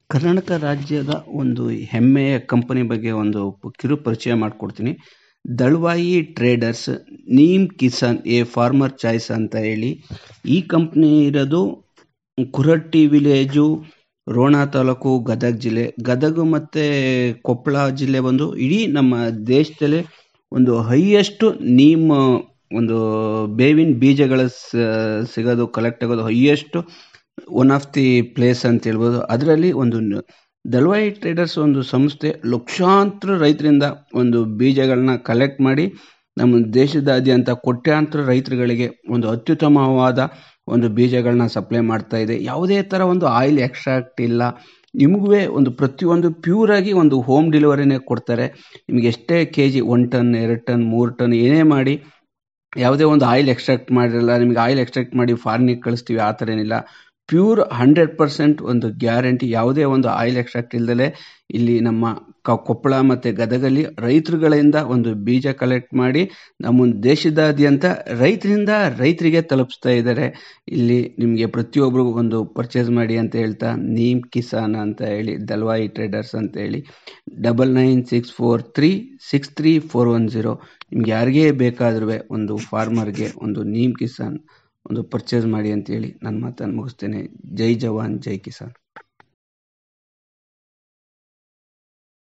ಕರ್ನಾಟಕ ರಾಜ್ಯದ ಒಂದು ಹೆಮ್ಮೆಯ ಕಂಪನಿ ಬಗ್ಗೆ ಒಂದು ಕಿರು ಪರಿಚಯ ಮಾಡಿಕೊಡ್ತೀನಿ. Dalvayi traders Neem Kisan a farmer choice ಅಂತ ಹೇಳಿ ಈ ಕಂಪ್ನಿ ಇರೋದು ಕುರಟ್ಟಿ ವಿಲೇಜು, ರೋಣ ತಾಲೂಕು, ಗದಗ ಜಿಲ್ಲೆ. ಗದಗ ಮತ್ತು ಕೊಪ್ಪಳ ಜಿಲ್ಲೆ ಬಂದು ಇಡೀ ನಮ್ಮ ದೇಶದಲ್ಲೇ ಒಂದು ಹೈಯೆಸ್ಟ್ ನೀಮ್ ಒಂದು ಬೇವಿನ ಬೀಜಗಳ ಸಿಗೋದು, ಕಲೆಕ್ಟ್ ಆಗೋದು highest one of the place ಅಂತ ಹೇಳ್ಬೋದು. ಅದರಲ್ಲಿ ಒಂದು ದಳ್ವಾಯಿ ಟ್ರೇಡರ್ಸ್ ಒಂದು ಸಂಸ್ಥೆ ಲಕ್ಷಾಂತರ ರೈತರಿಂದ ಒಂದು ಬೀಜಗಳನ್ನ ಕಲೆಕ್ಟ್ ಮಾಡಿ ನಮ್ಮ ದೇಶದಾದ್ಯಂತ ಕೋಟ್ಯಾಂತರ ರೈತರುಗಳಿಗೆ ಒಂದು ಅತ್ಯುತ್ತಮವಾದ ಒಂದು ಬೀಜಗಳನ್ನ ಸಪ್ಲೈ ಮಾಡ್ತಾ ಇದೆ. ಯಾವುದೇ ಥರ ಒಂದು ಆಯಿಲ್ ಎಕ್ಸ್ಟ್ರಾಕ್ಟ್ ಇಲ್ಲ. ನಿಮಗೂ ಒಂದು ಪ್ರತಿಯೊಂದು ಪ್ಯೂರಾಗಿ ಒಂದು ಹೋಮ್ ಡೆಲಿವರಿನೇ ಕೊಡ್ತಾರೆ. ನಿಮಗೆ ಎಷ್ಟೇ ಕೆಜಿ 1 ಟನ್ 2 ಟನ್ 3 ಟನ್ ಏನೇ ಮಾಡಿ ಯಾವುದೇ ಒಂದು ಆಯಿಲ್ ಎಕ್ಸ್ಟ್ರಾಕ್ಟ್ ಮಾಡಿರಲ್ಲ. ನಿಮಗೆ ಆಯಿಲ್ ಎಕ್ಸ್ಟ್ರಾಕ್ಟ್ ಮಾಡಿ ಫಾರಿನಿಗೆ ಕಳಿಸ್ತೀವಿ ಆ ಥರ ಏನಿಲ್ಲ. ಪ್ಯೂರ್ 100% ಒಂದು ಗ್ಯಾರಂಟಿ, ಯಾವುದೇ ಒಂದು ಆಯಿಲ್ ಎಕ್ಸ್ಟ್ರಾಕ್ಟ್ ಇಲ್ದಲೆ ಇಲ್ಲಿ ನಮ್ಮ ಕೊಪ್ಪಳ ಮತ್ತು ಗದಗಲ್ಲಿ ರೈತರುಗಳಿಂದ ಒಂದು ಬೀಜ ಕಲೆಕ್ಟ್ ಮಾಡಿ ನಮ್ಮ ದೇಶದಾದ್ಯಂತ ರೈತರಿಂದ ರೈತರಿಗೆ ತಲುಪಿಸ್ತಾ ಇದ್ದಾರೆ. ಇಲ್ಲಿ ನಿಮಗೆ ಪ್ರತಿಯೊಬ್ಬರಿಗೂ ಒಂದು ಪರ್ಚೇಸ್ ಮಾಡಿ ಅಂತ ಹೇಳ್ತಾ ನೀಮ್ ಕಿಸಾನ್ ಅಂತ ಹೇಳಿ ದಳ್ವಾಯಿ ಟ್ರೇಡರ್ಸ್ ಅಂತ ಹೇಳಿ 9964363410 ನಿಮ್ಗೆ ಯಾರಿಗೇ ಬೇಕಾದ್ರೂ ಒಂದು ಫಾರ್ಮರ್ಗೆ ಒಂದು ನೀಮ್ ಕಿಸಾನ್ ಒಂದು ಪರ್ಚೇಸ್ ಮಾಡಿ ಅಂತೇಳಿ ನನ್ನ ಮಾತನ್ನು ಮುಗಿಸ್ತೇನೆ. ಜೈ ಜವಾನ್ ಜೈ ಕಿಸಾನ್.